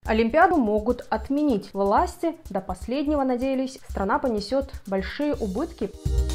Олимпиаду могут отменить. Власти до последнего надеялись, страна понесет большие убытки.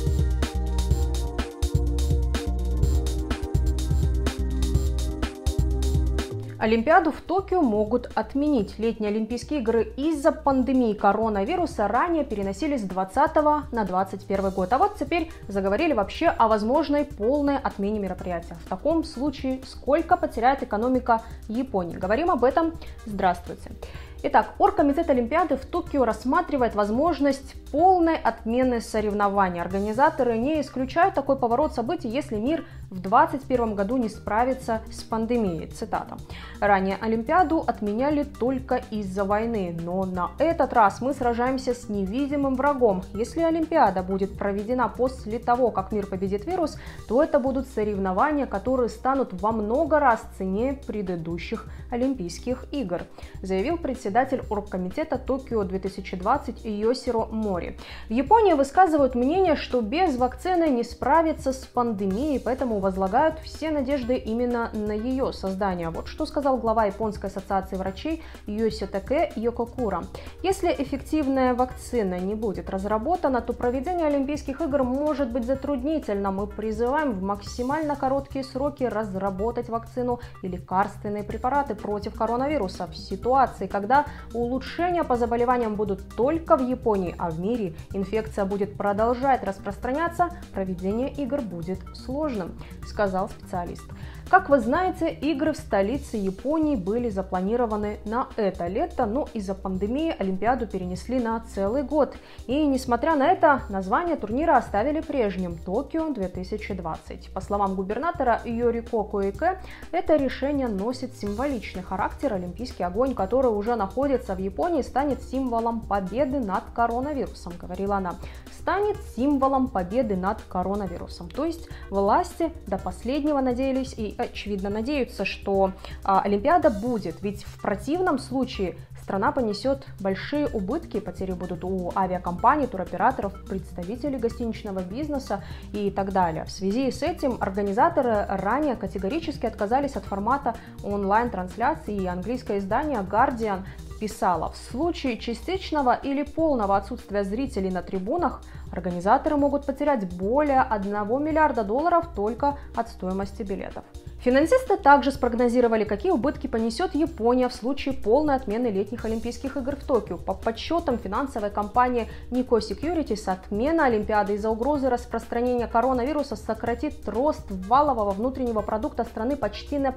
Олимпиаду в Токио могут отменить. Летние Олимпийские игры из-за пандемии коронавируса ранее переносились с 2020 на 2021 год. А вот теперь заговорили вообще о возможной полной отмене мероприятия. В таком случае сколько потеряет экономика Японии? Говорим об этом. Здравствуйте. Итак, Оргкомитет Олимпиады в Токио рассматривает возможность полной отмены соревнований. Организаторы не исключают такой поворот событий, если мир в 2021 году не справится с пандемией. Цитата. Ранее Олимпиаду отменяли только из-за войны, но на этот раз мы сражаемся с невидимым врагом. Если Олимпиада будет проведена после того, как мир победит вирус, то это будут соревнования, которые станут во много раз ценнее предыдущих Олимпийских игр, заявил председатель Оргкомитета Токио 2020 Йосиро Мори. В Японии высказывают мнение, что без вакцины не справиться с пандемией, поэтому возлагают все надежды именно на ее создание. Вот что сказал глава Японской ассоциации врачей Йоситаке Йококура. Если эффективная вакцина не будет разработана, то проведение Олимпийских игр может быть затруднительно. Мы призываем в максимально короткие сроки разработать вакцину и лекарственные препараты против коронавируса. В ситуации, когда улучшения по заболеваниям будут только в Японии, а в мире инфекция будет продолжать распространяться, проведение игр будет сложным, сказал специалист. Как вы знаете, игры в столице Японии были запланированы на это лето, но из-за пандемии Олимпиаду перенесли на целый год. И несмотря на это, название турнира оставили прежним – Токио 2020. По словам губернатора Йорико Коике, это решение носит символичный характер. Олимпийский огонь, который уже находится в Японии, станет символом победы над коронавирусом, говорила она. Станет символом победы над коронавирусом. То есть власти до последнего надеялись и очевидно надеются, что Олимпиада будет, ведь в противном случае страна понесет большие убытки, потери будут у авиакомпаний, туроператоров, представителей гостиничного бизнеса и так далее. В связи с этим организаторы ранее категорически отказались от формата онлайн-трансляции, и английское издание Guardian писала: в случае частичного или полного отсутствия зрителей на трибунах организаторы могут потерять более $1 миллиарда только от стоимости билетов. Финансисты также спрогнозировали, какие убытки понесет Япония в случае полной отмены летних Олимпийских игр в Токио. По подсчетам финансовой компании Nikko Securities, отмена Олимпиады из-за угрозы распространения коронавируса сократит рост валового внутреннего продукта страны почти на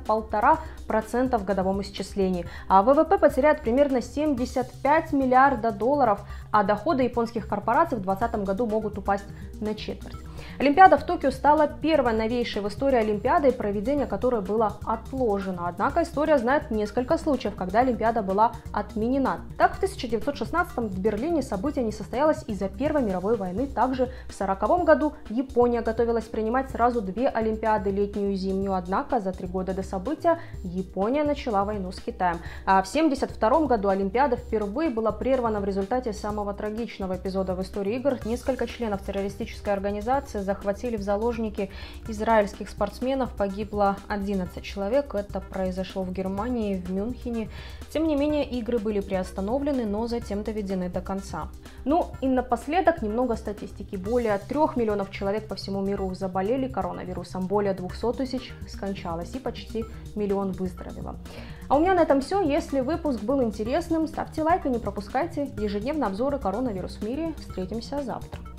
1,5% в годовом исчислении, а ВВП потеряет примерно $75 миллиардов, а доходы японских корпораций в 2020 году могут упасть на четверть. Олимпиада в Токио стала первой новейшей в истории Олимпиады, проведение которой было отложено. Однако история знает несколько случаев, когда Олимпиада была отменена. Так, в 1916 в Берлине событие не состоялось из-за Первой мировой войны. Также в 1940 году Япония готовилась принимать сразу 2 Олимпиады, летнюю и зимнюю. Однако за 3 года до события Япония начала войну с Китаем. А в 1972 году Олимпиада впервые была прервана в результате самого трагичного эпизода в истории игр. Несколько членов террористической организации захватили в заложники израильских спортсменов, погибло 11 человек. Это произошло в Германии, в Мюнхене. Тем не менее, игры были приостановлены, но затем доведены до конца. Ну и напоследок немного статистики. Более 3 миллионов человек по всему миру заболели коронавирусом, более 200 тысяч скончалось и почти 1 миллион выздоровело. А у меня на этом все. Если выпуск был интересным, ставьте лайк и не пропускайте ежедневные обзоры коронавирус в мире. Встретимся завтра.